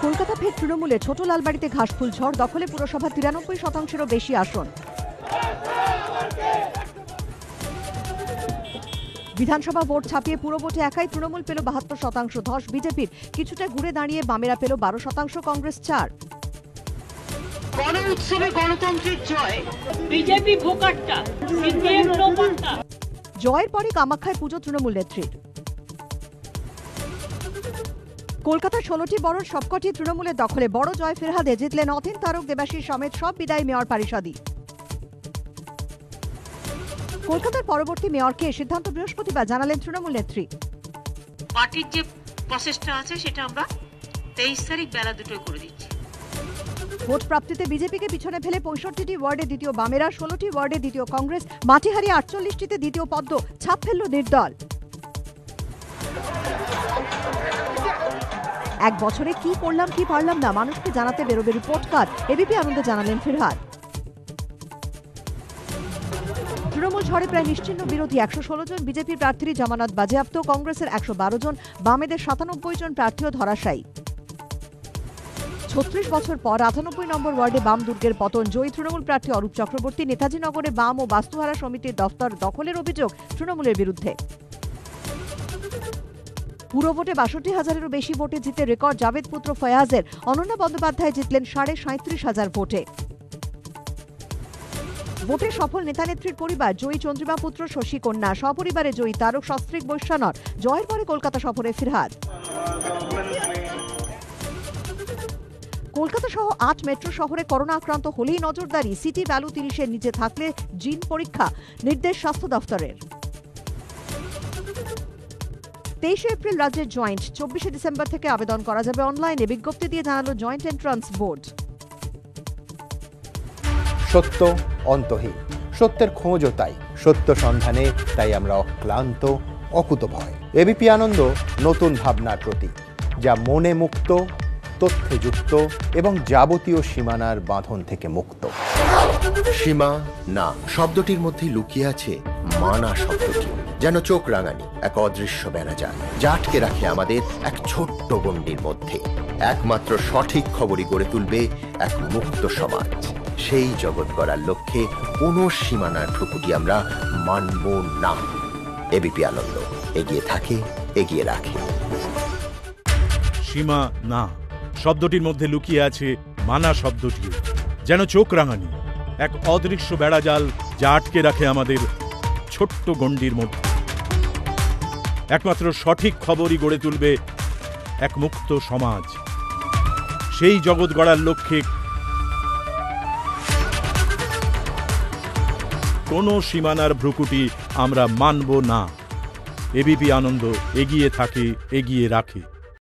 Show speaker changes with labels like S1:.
S1: কলকাতা ফের তৃণমূলে ছোট লালবাড়িতে ঘাসফুল ঝড়, দখলে পুরসভা 93%-এরও বেশি আসন। বিধানসভা ভোট ছাপিয়ে পুরো ভোটে একাই তৃণমূল পেল 72%, ধস বিজেপির। কিছুটা ঘুরে দাঁড়িয়ে বামেরা পেল 12%, কংগ্রেস 4।
S2: গণ উৎসবে গণতন্ত্রের জয়,
S3: বিজেপি ভোকাট্টা, সিপিএম লোপাট্টা।
S1: জয়ের পরে কামাখ্যায় পুজো তৃণমূল নেত্রীর। কলকাতার 16টি বড় সবকটি তৃণমূলের দখলে। বড় জয় ফিরহাদে, জিতলেন অতীন তারক, দেবাশিস সমেত সব বিদায়ী মেয়র পারিষদই। কলকাতার পরবর্তী মেয়রকে সিদ্ধান্ত বৃহস্পতিবার জানালেন তৃণমূল নেত্রী।
S2: পার্টির যে প্রসেসটা আছে সেটা আমরা 23 তারিখ বেলা 2টোয় করে দিচ্ছি।
S1: ভোট প্রাপ্তিতে বিজেপিকে পিছনে ফেলে 65টি ওয়ার্ডে দ্বিতীয় বামেরা, 16টি ওয়ার্ডে দ্বিতীয় কংগ্রেস, মাটি হারিয়ে 48টিতে দ্বিতীয় পদ্ম, ছাপ ফেলল নির্দল। এক বছরে কি করলাম কি পারলাম না মানুষকে জানাতে বেরোবে রিপোর্ট কার্ড, এবিপি আনন্দে জানালেন ফিরহাদ। তৃণমূল ঝড়ে প্রায় নিশ্চিহ্ন বিরোধী, 116 জন বিজেপি প্রার্থীর জামানত বাজেয়াপ্ত, কংগ্রেসের 112 জন, বামেদের 97 জন প্রার্থীও ধরাশায়ী। 36 বছর পর 98 নম্বর ওয়ার্ডে বাম দুর্গের পতন, জয়ী তৃণমূল প্রার্থী অরূপ চক্রবর্তী। নেতাজি নগরে বাম ও বাস্তুহারা সমিতির দফতর দখলের অভিযোগ তৃণমূলের বিরুদ্ধে। পুরো ভোটে 62,000-এরও বেশি ভোটে জিতে রেকর্ড জাভেদ পুত্র ফয়াজের। অনন্যা বন্দ্যোপাধ্যায় জিতলেন 37,500 ভোটে। ভোটে সফল নেতানেত্রীর পরিবার, জয়ী চন্দ্রিমা পুত্র শশী কন্যা, সপরিবারে জয়ী তারক, সস্ত্রীক বৈশ্যানর। জয়ের পরে কলকাতা সফরে ফিরহাদ। কলকাতা সহ 8 মেট্রো শহরে করোনা আক্রান্ত হলেই নজরদারি, সিটি ভ্যালু 30-এর নিচে থাকলে জিন পরীক্ষা, নির্দেশ স্বাস্থ্য দফতরের। 23 এপ্রিল রাজ্যের জয়েন্ট, 24 ডিসেম্বর থেকে আবেদন করা যাবে অনলাইনে, বিজ্ঞপ্তি দিয়ে জানালো জয়েন্ট এন্ট্রান্স বোর্ড।
S4: সত্য অন্তহীন, সত্যের খোঁজও তাই, সত্য সন্ধানে তাই আমরা অক্লান্ত, অকুতভয়। এবিপি আনন্দ নতুন ভাবনার প্রতীক, যা মনে মুক্ত, তথ্যে যুক্ত এবং যাবতীয় সীমানার বাঁধন থেকে মুক্ত।
S5: সীমা না শব্দটির মধ্যে লুকিয়ে আছে মানা শব্দটি, যেন চোখ রাঙানি এক অদৃশ্য বেড়াজাল, যা আটকে রাখে আমাদের এক ছোট্ট গণ্ডির মধ্যে। একমাত্র সঠিক খবরই গড়ে তুলবে এক মুক্ত সমাজ। সেই জগৎ গড়ার লক্ষ্যে কোনো সীমানার ভ্রুকুটি আমরা মানব না। এবিপি আনন্দ এগিয়ে থাকে, এগিয়ে রাখে।
S6: সীমা না শব্দটির মধ্যে লুকিয়ে আছে মানা শব্দটি, যেন চোখ রাঙানি এক অদৃশ্য বেড়াজাল, যা আটকে রাখে আমাদের ছোট্ট গণ্ডির মধ্যে। একমাত্র সঠিক খবরই গড়ে তুলবে এক মুক্ত সমাজ। সেই জগৎ গড়ার লক্ষ্যে কোনো সীমানার ভ্রুকুটি আমরা মানব না। এবিপি আনন্দ এগিয়ে থাকে, এগিয়ে রাখে।